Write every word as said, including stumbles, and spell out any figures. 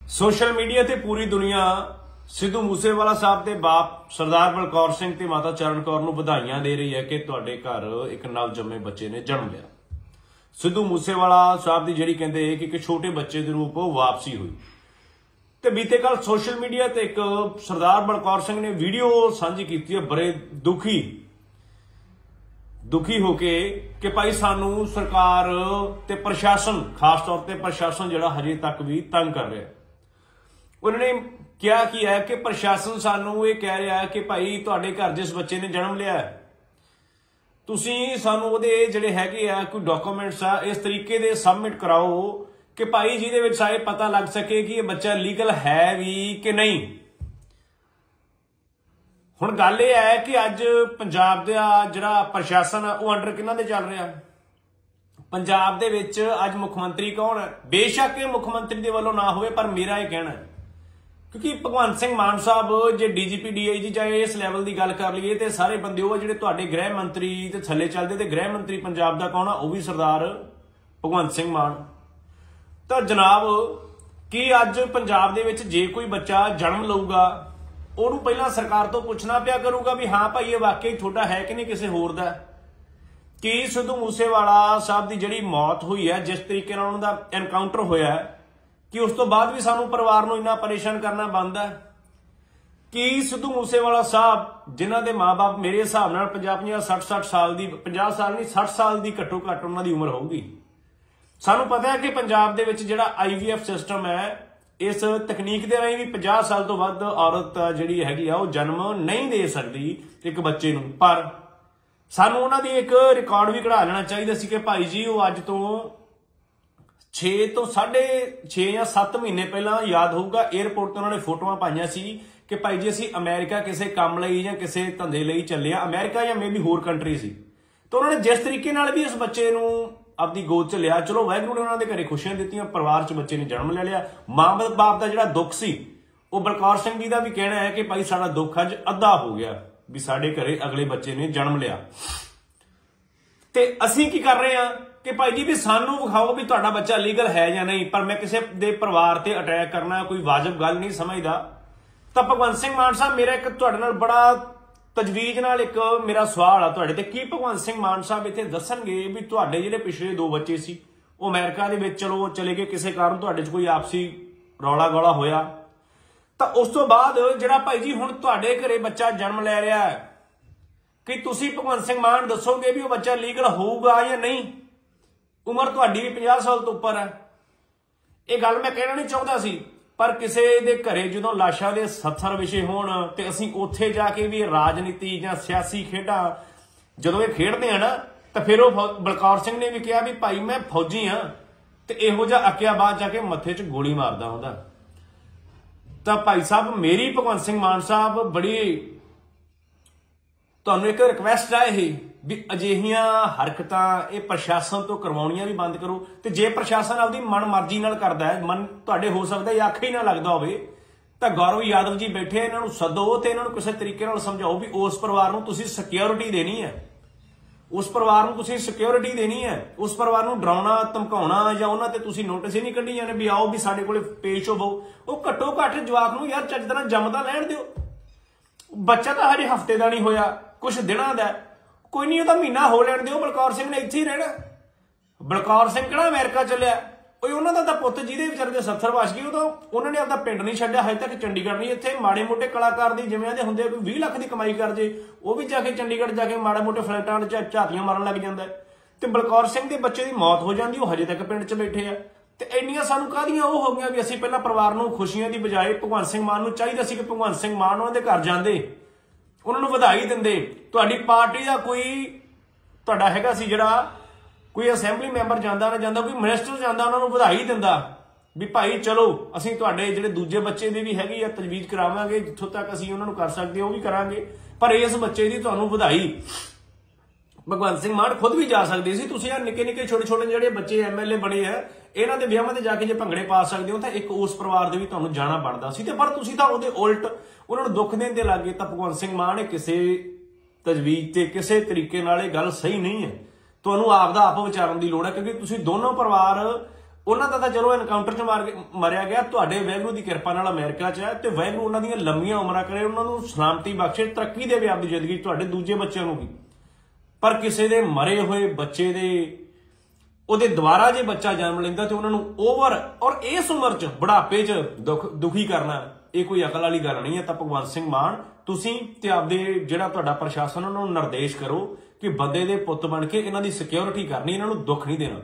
Social media ते पूरी दुनिया सिद्धू मूसेवाला साहब के बाप सरदार बलकौर सिंह ते माता चरण कौर नूं बधाइयां दे रही है कि तुहाडे घर एक नव जम्मे बच्चे ने जन्म लिया। सिद्धू मूसेवाला साहब की जिहड़ी कहंदे कि एक छोटे बच्चे के रूप वापसी हुई। तो बीते कल सोशल मीडिया ते एक सरदार बलकौर सिंह ने वीडियो साझी की है, बड़े दुखी दुखी होके कि भाई सानू सरकार ते प्रशासन, खास तौर पर प्रशासन जिहड़ा हजे तक भी तंग कर रहा है। उन्होंने क्या किया है कि प्रशासन सानू ये कह रहा है कि भाई तुहाडे घर जिस बच्चे ने जन्म लिया है तुसीं सानू उहदे जिहड़े हैगे आ कोई डॉक्यूमेंट्स आ इस तरीके दे सबमिट कराओ कि भाई जिहदे विच सारे पता लग सके कि ये बच्चा लीगल है भी कि नहीं। हुण गल ये है कि अज पंजाब दा जिहड़ा प्रशासन आ वो अंडर किन्हां दे चल रहा। पंजाब दे विच अज मुख मंत्री कौन है? बेशक ये मुख मंत्री दे वल्लों ना होवे, पर मेरा ये कहना है क्योंकि भगवंत सिंह मान साहब जे डीजीपी डीआईजी चाहे इस लैवल की गल कर लीए तो सारे बंदे वो जिहड़े तुहाडे गृह मंत्री ते थल्ले चलदे ते गृह मंत्री पंजाब दा कौन आ? वो भी सरदार भगवंत सिंह मान। तो जनाब कि अज पंजाब दे विच जे कोई बच्चा जन्म लऊगा ਉਹਨੂੰ ਪਹਿਲਾਂ सरकार तो पुछना पिया करूगा भी हाँ भाई ये वाकई छोटा है कि नहीं किसी होर दा। कि सिद्धू मूसेवाला साहब की जिहड़ी मौत हुई है, जिस तरीके नाल उन्हां दा एनकाउंटर होया है, कि उस तो बाद भी सानू परिवार नूं इन्ना परेशान करना बनदा है। कि सिद्धू मूसेवाला साहब जिन्हां दे माँ बाप मेरे हिसाब नाल पचास पचास सठ सठ साल की पचास साल नहीं सठ साल की घट्टो घट्ट उन्हां दी उम्र होगी। सानू पता है कि पंजाब दे विच जिहड़ा आई वी एफ सिस्टम है, इस तकनीक के राही भी पचास साल तो वध औरत जिहड़ी हैगी आ वो जन्म नहीं दे सकती एक बच्चे नूं। पर सानू उन्हां दी एक रिकॉर्ड भी कढ़ा लेना चाहिए सी कि भाई जी वो अज तो छे तो साढ़े छे या सत्त महीने पहला याद होगा एयरपोर्ट तो उन्होंने फोटोआं पाईयां सी कि भाई जी असीं अमेरिका किसी काम लई या किसी धंधे लई चले आ, अमेरिका या मे भी होर कंट्री सी। तो उन्होंने जिस तरीके नाल भी इस बच्चे नूं अपनी गोद च लिया, चलो वाहिगुरू ने उन्होंने घरे खुशियां दित्तियां, परिवार च बच्चे ने जन्म ले लिया। मां बाप का जिहड़ा दुख सी वो बलकौर सिंह जी का भी कहना है कि भाई साडा दुख अज अद्धा हो गया भी साडे घरे अगले बच्चे ने जन्म लिया। ते असीं की कर रहे हैं कि भाई जी भी सानू विखाओ भी तुहाडा बच्चा लीगल है या नहीं। पर मैं किसी दे परिवार ते अटैक करना कोई वाजिब गल नहीं समझदा। तो भगवंत सिंह मान साहब मेरा एक तुहाडे नाल बड़ा तजवीज नाल एक मेरा सवाल आ तुहाडे ते कि भगवंत सिंह मान साहब इत्थे दसणगे भी तुहाडे जिहड़े पिछले दो बच्चे सी वो अमेरिका दे विच चलो चले गए, किसी कारण तुहाडे च कोई आपसी रौला गौला होया, तो उस तो बाद जिहड़ा भाई जी हुण तुहाडे घरे बच्चा जन्म ले रहा है कि तुसीं भगवंत सिंह मान दसोगे भी वो बच्चा लीगल होऊगा या नहीं। उम्र तुहाडी भी पचास साल तो उपर है। ये गल मैं कहना नहीं चाहता सी, पर किसी दे घरे जदों लाशां दे सत्तर विषय होण ते असीं उत्थे जाके भी राजनीति जां सियासी खेडां जदों ये खेडदे आ ना, तो फिर वो बलकौर सिंह ने भी कहा भी भाई मैं फौजी हाँ ते इहो जिहा अक्या बाद जाके मत्थे च गोली मारदा हुंदा। तो भाई साहब मेरी भगवंत सिंह मान साहब बड़ी तुहानूं एक रिक्वेस्ट है ही भी अजिहियां हरकतां ये प्रशासन तो करवाउणियां भी बंद करो। तो जे प्रशासन आपदी मन मर्जी नाल करदा है, मन तुहाडे हो सकदा है आखे ही ना लगदा होवे, तो गौरव यादव जी बैठे इन्हां नूं सदो ते इन्हां नूं किसी तरीके नाल समझाओ भी उस परिवार नूं तुसीं सिक्योरिटी देनी है, उस परिवार नूं तुसीं सिक्योरिटी देनी है, उस परिवार नूं डराउणा धमकाउणा जां उन्हां ते तुसीं नोटिस ही नहीं कढी जाने भी आओ भी साडे कोले पेश होवो। वो घट्टो घट्ट जवाक नूं यार चज तरह जम्म तां लैण दिओ। बच्चा तो हजे हफ्ते का नहीं होया, कुछ दिनों का, कोई नहीं, महीना हो लैण दिओ। बलकौर सिंह ने इत्थे ही रहना। बलकौर सिंह किहड़ा अमेरिका चलिया? कोई उन्होंने तो पुत जिहदे विचारे दे सत्तर वस गए तो उन्होंने अपना पिंड नहीं छड्डिया, हजे तक चंडीगढ़ नहीं। इत्थे माड़े मोटे कलाकार दी जिवें दे हुंदे कोई बीस लाख की कमाई कर जे वो भी जाके चंडीगढ़ जाके माड़े मोटे फ्लैटां च झातियां मारन लग जांदा है। ते बलकौर सिंह के बच्चे की मौत हो जाती, वो हजे तक पिंड च बैठे आ। ते इन्नियां सानूं काहदियां वो हो गईयां भी असीं पहलां परिवार नूं खुशियां दी बजाए भगवंत सिंह मान नूं चाहीदा सी कि भगवंत सिंह मान उन्हां दे घर जांदे, उन्होंने बधाई दिंदे। तुहाडी पार्टी का कोई तुहाडा हैगा सी जिहड़ा कोई असैंबली मैंबर जांदा ना जांदा, कोई मिनिस्टर जांदा उन्होंने बधाई दिंदा भी भाई चलो असीं तुहाडे जिहड़े दूजे बच्चे दी भी हैगी आ तजवीज करावांगे, जिੱਥੋਂ तक असीं उन्हां नूं कर सकदे वो भी करांगे, पर इस बच्चे दी तुहानूं बधाई। भगवंत सिंह मान खुद भी जा सकते सी। तुसीं यार निक्के निक्के छोटे छोटे जिहड़े बच्चे एम एल ए बने है इन्हां दे विआहां ते जाके जे भंगड़े पा सकदे हो तो एक उस परिवार दे भी तुहानूं जाना बनदा सी। ते पर तुसीं तां उहदे उल्ट उन्होंने दुख देने लग गए। तो भगवंत सिंह मान किसी तजवीज से किसी तरीके नाल गल सही नहीं है। तुहानूं आपदा आप विचारन की लोड़ है, क्योंकि तुसीं दोनों परिवार ਉਹਨਾਂ ਦਾ ਤਾਂ ਚਲੋ ਐਨਕਾਊਂਟਰ 'ਚ ਮਾਰ ਮਰਿਆ ਗਿਆ, ਤੁਹਾਡੇ ਵਾਹਿਗੁਰੂ ਦੀ ਕਿਰਪਾ ਨਾਲ ਅਮਰੀਕਾ 'ਚ ਹੈ ਤੇ ਵਾਹਿਗੁਰੂ ਉਹਨਾਂ ਦੀਆਂ ਲੰਮੀਆਂ ਉਮਰਾਂ ਕਰੇ, ਉਹਨਾਂ ਨੂੰ ਸਲਾਮਤੀ ਬਖਸ਼ੇ, ਤਰੱਕੀ ਦੇਵੇ ਆਪਦੀ ਜ਼ਿੰਦਗੀ 'ਚ, ਤੁਹਾਡੇ ਦੂਜੇ ਬੱਚਿਆਂ ਨੂੰ ਵੀ। ਪਰ ਕਿਸੇ ਦੇ ਮਰੇ ਹੋਏ ਬੱਚੇ ਦੇ ਉਹਦੇ ਦੁਬਾਰਾ ਜੇ ਬੱਚਾ ਜਨਮ ਲੈਂਦਾ ਤੇ ਉਹਨਾਂ ਨੂੰ ਓਵਰ ਔਰ ਇਸ ਉਮਰ 'ਚ ਬੁਢਾਪੇ 'ਚ ਦੁੱਖ ਦੁਖੀ ਕਰਨਾ, ਇਹ ਕੋਈ ਅਕਲ ਵਾਲੀ ਗੱਲ ਨਹੀਂ ਹੈ। ਤਾਂ ਭਗਵੰਤ ਸਿੰਘ ਮਾਨ ਤੁਸੀਂ ਤੇ ਆਪਦੇ ਜਿਹੜਾ ਤੁਹਾਡਾ ਪ੍ਰਸ਼ਾਸਨ ਉਹਨਾਂ ਨੂੰ ਨਿਰਦੇਸ਼ ਕਰੋ ਕਿ ਬੰਦੇ ਦੇ ਪੁੱਤ ਬਣ ਕੇ ਇਹਨਾਂ ਦੀ ਸਿਕਿਉਰਿਟੀ ਕਰਨੀ, ਇਹਨਾਂ ਨੂੰ ਦੁੱਖ ਨਹੀਂ ਦੇਣਾ।